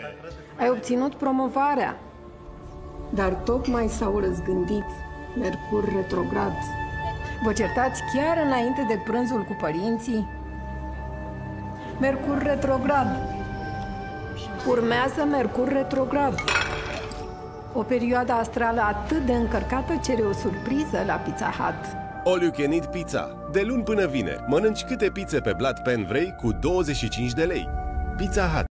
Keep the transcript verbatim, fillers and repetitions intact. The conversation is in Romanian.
Ai obținut promovarea, dar tocmai s-au răzgândit. Mercur retrograd. Vă certați chiar înainte de prânzul cu părinții? Mercur retrograd. Urmează Mercur retrograd. O perioadă astrală atât de încărcată cere o surpriză la Pizza Hut. All you can eat pizza. De luni până vineri, mănânci câte pizze pe Blood Pen vrei cu douăzeci și cinci de lei. Pizza Hut.